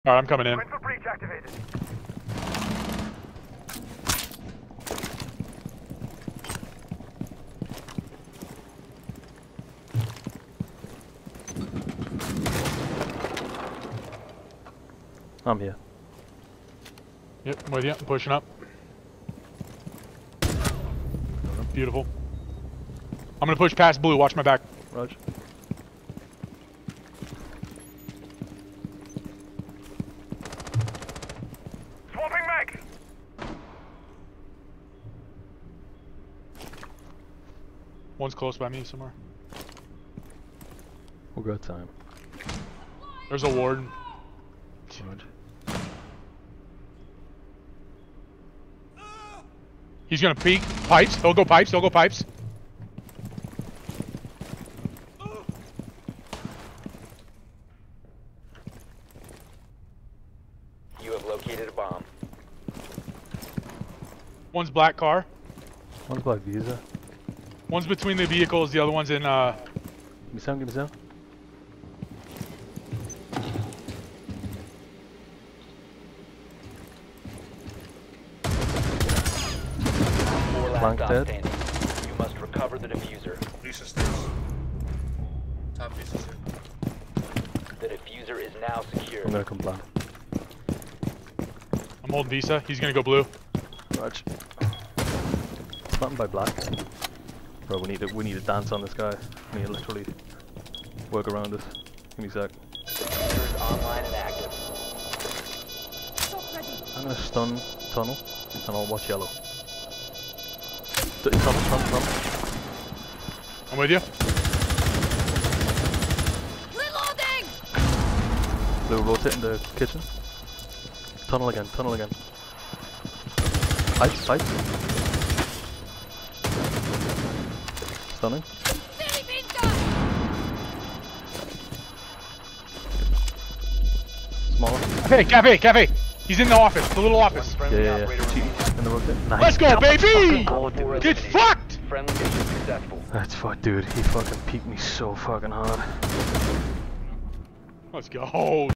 Alright, I'm coming in. Wait for breach activated. I'm here. Yep, I'm with you. I'm pushing up. Beautiful. I'm gonna push past blue. Watch my back. Roger. Swapping mag. One's close by me somewhere. We'll go time. There's a ward. Roger. He's gonna peek. Pipes. He'll go pipes. He'll go pipes. You have located a bomb. One's black car. One's black visa. One's between the vehicles. The other one's in. Give me some, give me some. Flank dead. Standing. You must recover the diffuser. Lisa stairs. Top Lisa stairs. The diffuser is now secure. I'm gonna come blind. I'm holding Visa. He's gonna go blue. Roger. Planted by black. Bro, we need to dance on this guy. We need to literally work around this. Give me a sec. Diffuser is online and active. I'm gonna stun tunnel and I'll watch yellow. Tunnel. I'm with you. Reloading! Blue rotate in the kitchen. Tunnel again. Pipes. Stunning. Smaller. Cafe. He's in the office. The little office. Yeah. In the rotate. Nice. Let's go, baby! All four Get eliminated. fucked! Friendly mission successful. That's fuck, dude. He fucking peeked me so fucking hard. Let's go.